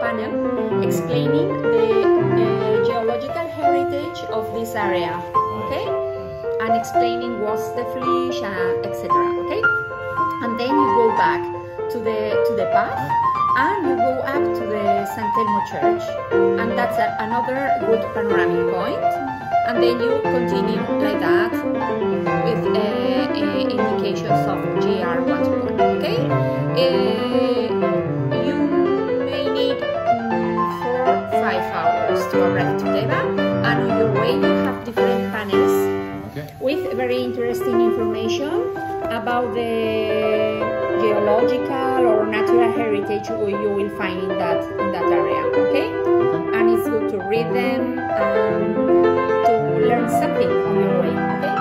panel explaining the geological heritage of this area, okay? And explaining what's the fish, etc. Okay? And then you go back to the path and you go up to the San Telmo Church, and that's another good panoramic point. And then you continue like that with indications of GR 121. Okay? You may need 4-5 hours to arrive to Deva, and on your way you have different panels with very interesting information about the geological or natural heritage you will find in that area. Okay? And it's good to read them and to learn something on your way. Okay?